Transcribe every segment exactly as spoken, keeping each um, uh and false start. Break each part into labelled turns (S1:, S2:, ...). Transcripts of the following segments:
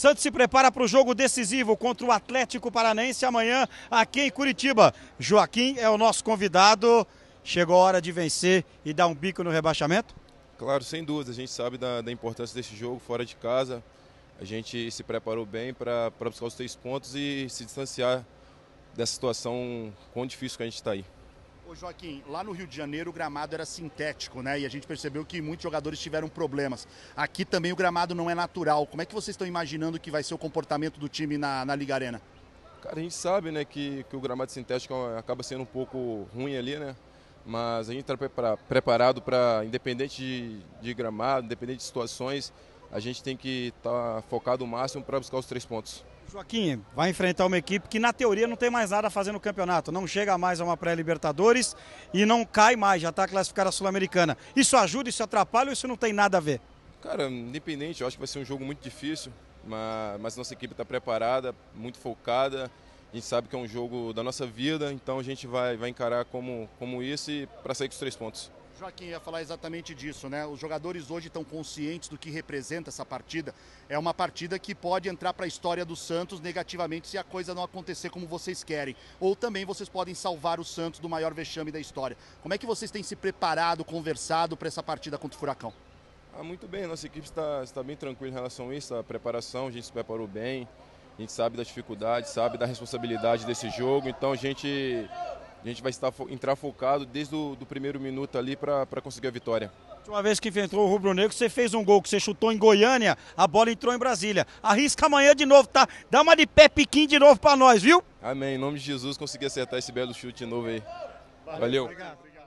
S1: Santos se prepara para o jogo decisivo contra o Atlético Paranaense amanhã aqui em Curitiba. Joaquim é o nosso convidado. Chegou a hora de vencer e dar um bico no rebaixamento?
S2: Claro, sem dúvida. A gente sabe da, da importância desse jogo fora de casa. A gente se preparou bem para buscar os três pontos e se distanciar dessa situação quão difícil que a gente está aí.
S3: Ô Joaquim, lá no Rio de Janeiro o gramado era sintético, né? E a gente percebeu que muitos jogadores tiveram problemas. Aqui também o gramado não é natural. Como é que vocês estão imaginando que vai ser o comportamento do time na, na Liga Arena?
S2: Cara, a gente sabe, né, que, que o gramado sintético acaba sendo um pouco ruim ali, né? Mas a gente está preparado para, independente de, de gramado, independente de situações, a gente tem que estar tá focado o máximo para buscar os três pontos.
S1: Joaquim, vai enfrentar uma equipe que na teoria não tem mais nada a fazer no campeonato, não chega mais a uma pré-Libertadores e não cai mais, já está classificada a Sul-Americana. Isso ajuda, isso atrapalha ou isso não tem nada a ver?
S2: Cara, independente, eu acho que vai ser um jogo muito difícil, mas, mas nossa equipe está preparada, muito focada, a gente sabe que é um jogo da nossa vida, então a gente vai, vai encarar como, como isso e para sair com os três pontos.
S3: Joaquim, ia falar exatamente disso, né? Os jogadores hoje estão conscientes do que representa essa partida. É uma partida que pode entrar para a história do Santos negativamente se a coisa não acontecer como vocês querem. Ou também vocês podem salvar o Santos do maior vexame da história. Como é que vocês têm se preparado, conversado para essa partida contra o Furacão?
S2: Ah, muito bem, nossa equipe está, está bem tranquila em relação a isso, a preparação, a gente se preparou bem, a gente sabe da dificuldade, sabe da responsabilidade desse jogo, então a gente... A gente vai estar, entrar focado desde o do primeiro minuto ali para conseguir a vitória.
S1: Uma vez que enfrentou o Rubro Negro, você fez um gol que você chutou em Goiânia, a bola entrou em Brasília. Arrisca amanhã de novo, tá? Dá uma de pé piquinho de novo para nós, viu?
S2: Amém. Em nome de Jesus, consegui acertar esse belo chute de novo aí. Valeu. Valeu.
S3: Obrigado, obrigado.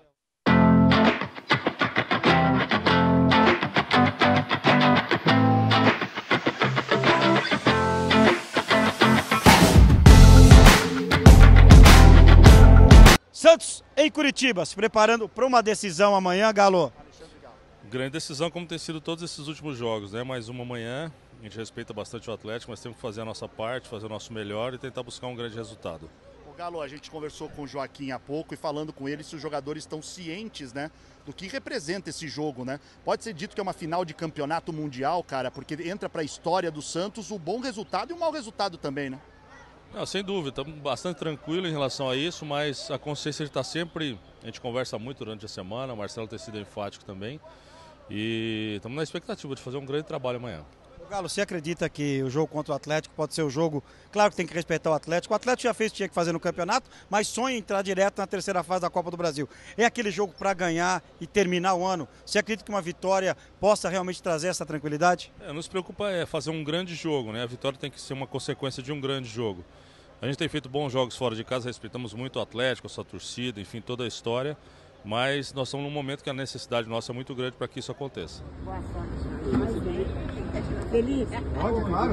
S1: Santos em Curitiba, se preparando para uma decisão amanhã, Galo.
S4: Grande decisão, como tem sido todos esses últimos jogos, né? Mais uma amanhã, a gente respeita bastante o Atlético, mas temos que fazer a nossa parte, fazer o nosso melhor e tentar buscar um grande resultado.
S3: O Galo, a gente conversou com o Joaquim há pouco e falando com ele se os jogadores estão cientes, né, do que representa esse jogo, né? Pode ser dito que é uma final de campeonato mundial, cara, porque entra para a história do Santos o bom resultado e o mau resultado também, né?
S4: Não, sem dúvida, estamos bastante tranquilos em relação a isso, mas a consciência está sempre, a gente conversa muito durante a semana, o Marcelo tem sido enfático também, e estamos na expectativa de fazer um grande trabalho amanhã.
S1: Galo, você acredita que o jogo contra o Atlético pode ser o jogo, claro que tem que respeitar o Atlético, o Atlético já fez o que tinha que fazer no campeonato, mas sonha em entrar direto na terceira fase da Copa do Brasil. É aquele jogo para ganhar e terminar o ano. Você acredita que uma vitória possa realmente trazer essa tranquilidade?
S4: É, nos preocupa é fazer um grande jogo, né? A vitória tem que ser uma consequência de um grande jogo. A gente tem feito bons jogos fora de casa, respeitamos muito o Atlético, a sua torcida, enfim, toda a história, mas nós estamos num momento que a necessidade nossa é muito grande para que isso aconteça.
S5: Boa sorte. Feliz?
S1: Pode, claro.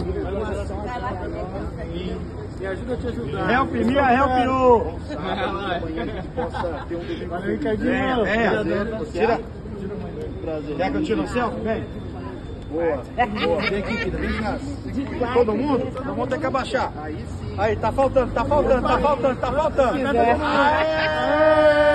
S5: Me ajuda a te ajudar.
S1: Help me, help you!
S5: Valeu, Ricardinho.
S1: É, é. Tira. Quer que eu tire o selfie? Vem. Boa. Boa. Vem aqui, filha. Vem cá. Todo mundo? Então vamos ter que abaixar. Aí sim. Aí, tá faltando, tá faltando, tá faltando, tá faltando. Aê!